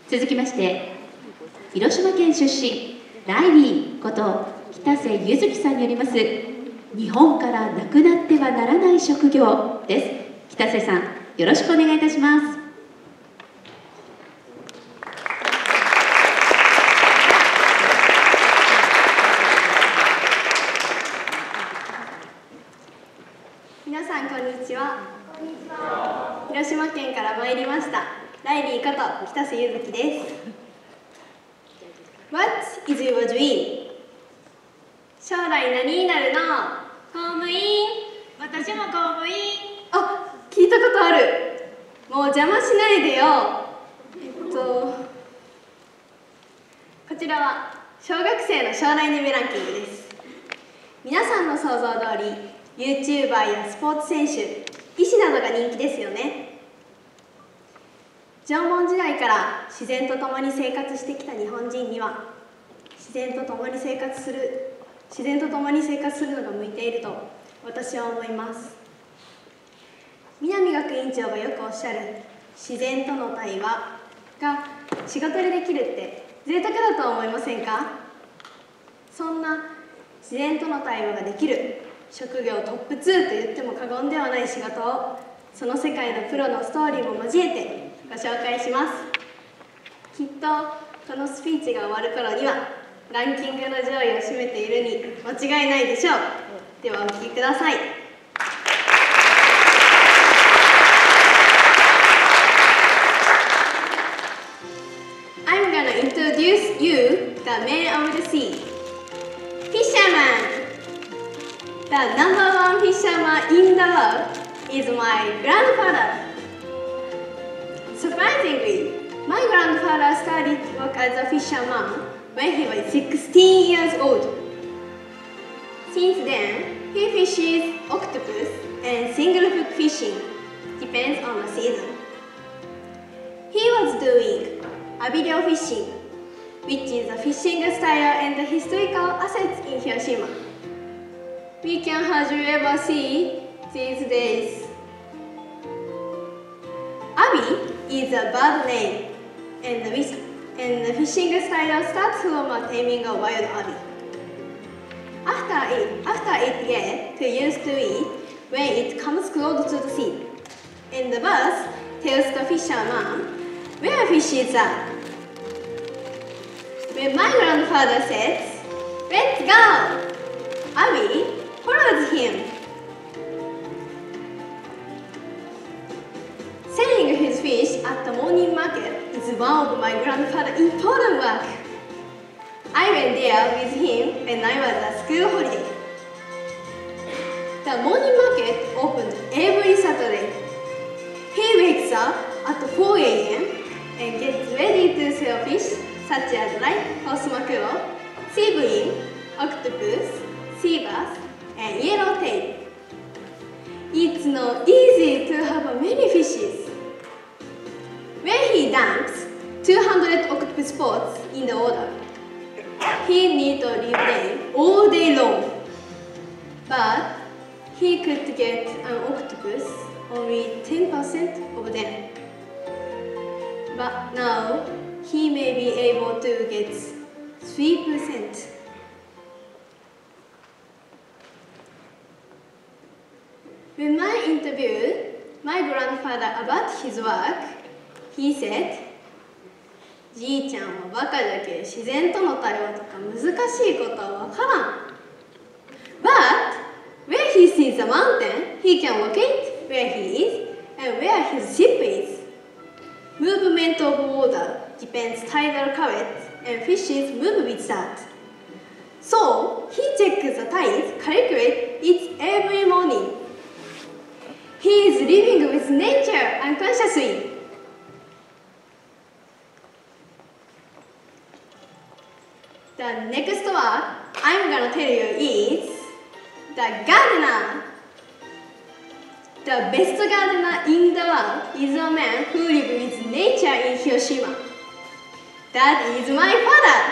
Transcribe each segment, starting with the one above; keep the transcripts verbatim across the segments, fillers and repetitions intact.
続きまして、広島県出身、ライリーこと北瀬柚月さんによります日本からなくなってはならない職業です。北瀬さん、よろしくお願いいたします。 皆さんこんにちは。広島県から参りましたライリーこと北瀬柚月です。What is your dream? 将来何になるの？公務員。 私も公務員。 あ、聞いたことある。もう邪魔しないでよ。えっとこちらは小学生の将来夢ランキングです。皆さんの想像通り YouTuber やスポーツ選手、医師などが人気ですよね。縄文時代から自然と共に生活してきた日本人には自然と共に生活する自然と共に生活するのが向いていると私は思います。南学院長がよくおっしゃる自然との対話が仕事でできるって贅沢だと思いませんか？そんな自然との対話ができる職業トップツーと言っても過言ではない仕事をその世界のプロのストーリーも交えてご紹介します。きっとこのスピーチが終わる頃にはランキングの上位を占めているに間違いないでしょう。ではお聞きください。I'm gonna introduce you the man of the sea. Fisherman. The number one fisherman in the world is my grandfather. Surprisingly, my grandfather started work as a fisherman when he was sixteen years old. Since then, he fishes octopus and single hook fishing, depends on the season. He was doing abelio fishing, which is a fishing style and the historical assets in Hiroshima. We can hardly ever see these days. Abi is a bird name, and the, and the fishing style starts from a taming of wild abi. After it, after it gets used to it when it comes close to the sea, and the bird tells the fisherman where fishes are. When my grandfather says, "Let's go," Abi follows him. Selling his fish at the morning market is one of my grandfather's important work. I went there with him when I was at school holiday. The morning market opened every Saturday. He wakes up at four A M and gets ready to sell fish such as live horse mackerel, sea bream, octopus, sea bass, and yellowtail. It's not easy to have many fishes. When he dumps two hundred octopus spots in the order, he needs to leave them all day long. But he could get an octopus only ten percent of them. But now he may be able to get three percent. When I interviewed my grandfather about his work, he said, じいちゃんはバカじゃけ自然との対話とか難しいことはわからん。But when he sees a mountain, he can locate where he is and where his ship is. Movement of water depends tidal currents and fishes move with that. So he checks the tides, calculates it every morning. He is living with nature unconsciously. The next word I'm gonna tell you is the gardener. The best gardener in the world is a man who lives with nature in Hiroshima. That is my father.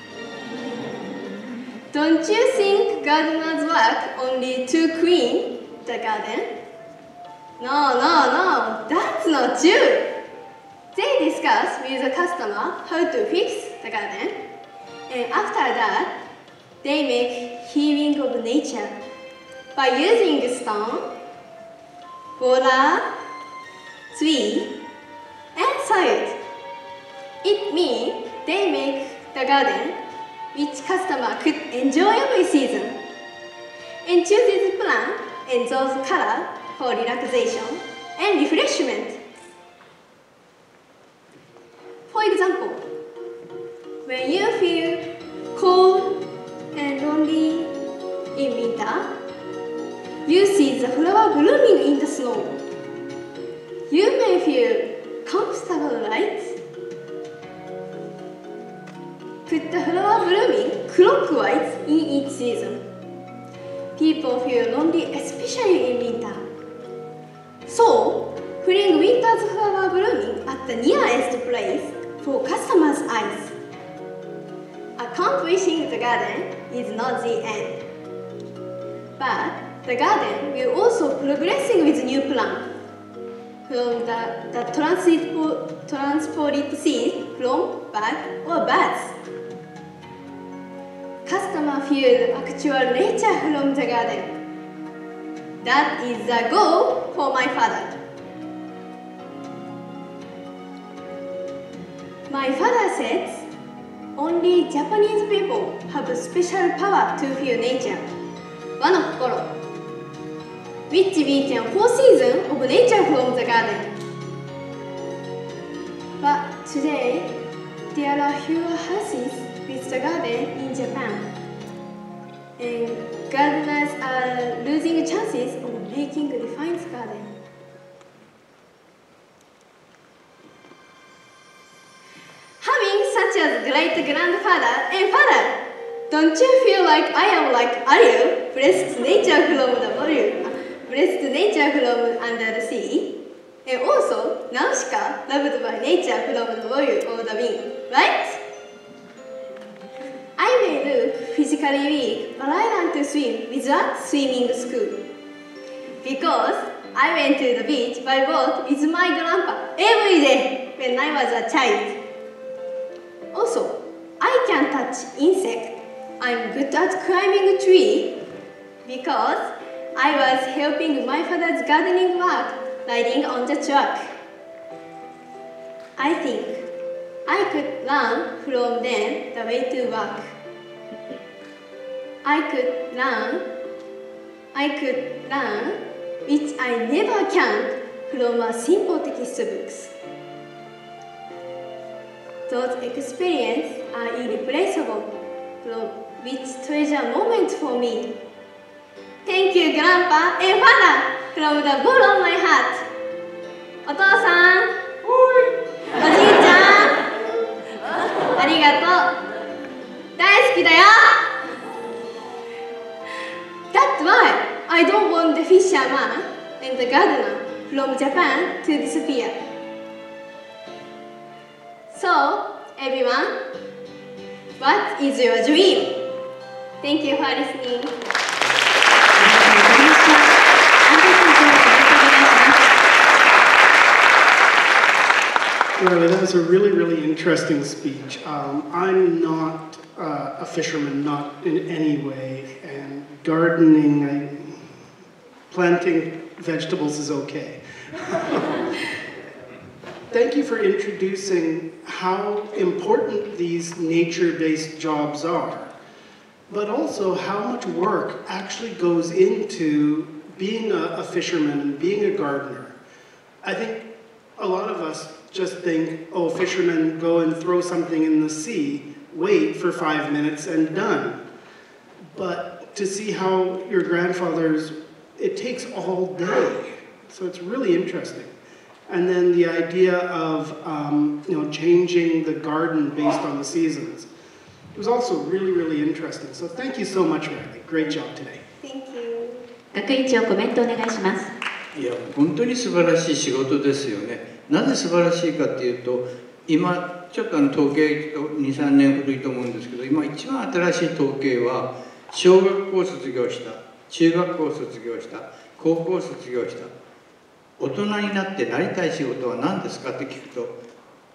Don't you think gardeners work only to clean the garden? No, no, no, that's not true. They discuss with the customer how to fix the garden, and after that, they make healing of nature by using stone, water, tree, and soil. It means they make the garden which customer could enjoy every season, and chooses plant and those color for relaxation and refreshment. For example, when you feel cold and lonely in winter, you see the flower blooming in the snow. You may feel comfortable, right? Put the flower blooming clockwise in each season. People feel lonely, especially in winter. So, bring winter's flower blooming at the nearest place for customers' eyes. Accomplishing the garden is not the end, but the garden will also progressing with new plant from the, the transport, transported seeds from bag or birds. Customer feel actual nature from the garden. That is the goal for my father. My father says only Japanese people have a special power to feel nature. 和の心 which we can four seasons of nature from the garden. But today, there are fewer houses with the garden in Japan, and gardeners are losing chances of making a refined garden. Having such a great grandfather and father, don't you feel like I am like Ariel, blessed nature from the volume, blessed nature from under the sea, and also Nausicaa, loved by nature from the volume of the wind, right? I may look physically weak, but I learned to swim without swimming school. Because I went to the beach by boat with my grandpa every day when I was a child. Also, I can touch insects. I'm good at climbing a tree because I was helping my father's gardening work riding on the truck. I think I could learn from them the way to work. I could learn, I could learn which I never can from a simple textbooks. Those experiences are irreplaceable, from which treasure moment for me. Thank you, Grandpa and Father, from the bottom of my heart. お父さん、おじいちゃん、ありがとう。大好きだよ。That's why I don't want the fisherman and the gardener from Japan to disappear. So, everyone, what is your dream? Thank you for listening. Well, that was a really, really interesting speech. Um, I'm not uh, a fisherman, not in any way, and gardening, I, planting vegetables is okay. Thank you for introducing how important these nature-based jobs are, but also how much work actually goes into being a, a fisherman and being a gardener. I think a lot of us just think, oh, fishermen go and throw something in the sea, wait for five minutes and done. But to see how your grandfather's, it takes all day. So it's really interesting. And then the idea of um, you know, changing the garden based on the seasons. It was also really, really interesting. So thank you so much, Riley. Great job today. Thank you. 学院長コメントお願いします。 いや、本当に素晴らしい仕事ですよね。なぜ素晴らしいかっていうと、今ちょっとあの統計に、さんねん古いと思うんですけど、今一番新しい統計は小学校卒業した、中学校卒業した、高校卒業した、大人になってなりたい仕事は何ですかって聞くと、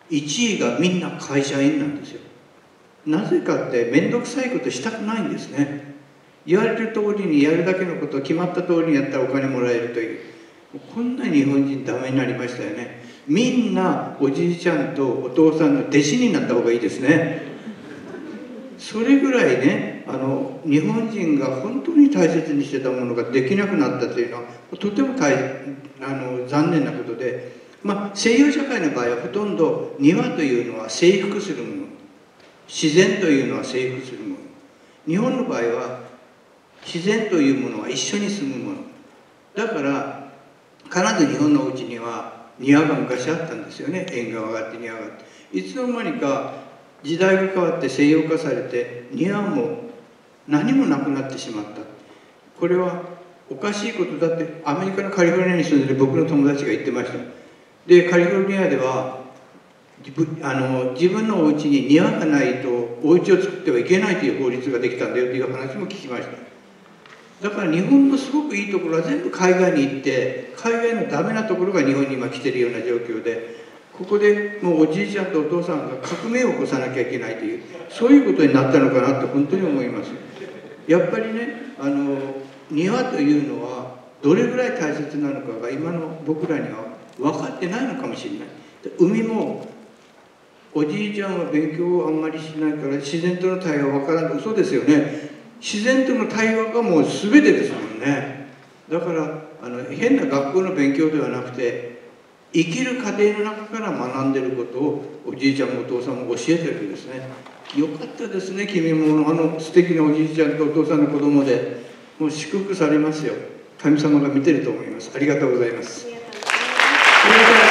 いちいがみんな会社員なんですよ。なぜかって面倒くさいことしたくないんですね。言われる通りにやるだけのことを決まった通りにやったらお金もらえるという、こんな日本人ダメになりましたよね。みんなおじいちゃんとお父さんの弟子になった方がいいですね。それぐらいね、あの日本人が本当に大切にしてたものができなくなったというのはとても大あの残念なことで、まあ、西洋社会の場合はほとんど庭というのは征服するもの、自然というのは征服するもの。日本の場合は自然というものは一緒に住むものだから、必ず日本のお家には庭が昔あったんですよね。縁側があって庭があって、いつの間にか時代が変わって西洋化されて庭も何もなくなってしまった。これはおかしいことだってアメリカのカリフォルニアに住んでる僕の友達が言ってました。でカリフォルニアではあの自分のお家に庭がないとお家を作ってはいけないという法律ができたんだよという話も聞きました。だから日本のすごくいいところは全部海外に行って、海外のダメなところが日本に今来てるような状況で、ここでもうおじいちゃんとお父さんが革命を起こさなきゃいけないという、そういうことになったのかなって本当に思います。やっぱりね、あの庭というのはどれぐらい大切なのかが今の僕らには分かってないのかもしれない。海もおじいちゃんは勉強をあんまりしないから自然との対話分からない。嘘ですよね。自然との対話がもう全てですもんね。だからあの変な学校の勉強ではなくて、生きる過程の中から学んでることをおじいちゃんもお父さんも教えてるんですね。よかったですね。君もあの素敵なおじいちゃんとお父さんの子供で、もう祝福されますよ。神様が見てると思います。ありがとうございます。 ありがとうございます。